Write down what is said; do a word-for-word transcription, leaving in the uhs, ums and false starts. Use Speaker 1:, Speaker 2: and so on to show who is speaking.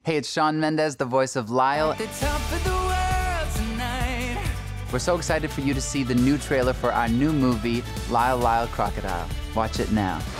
Speaker 1: Hey, it's Shawn Mendes, the voice of Lyle.
Speaker 2: At the top of the world tonight.
Speaker 1: We're so excited for you to see the new trailer for our new movie, Lyle Lyle Crocodile. Watch it now.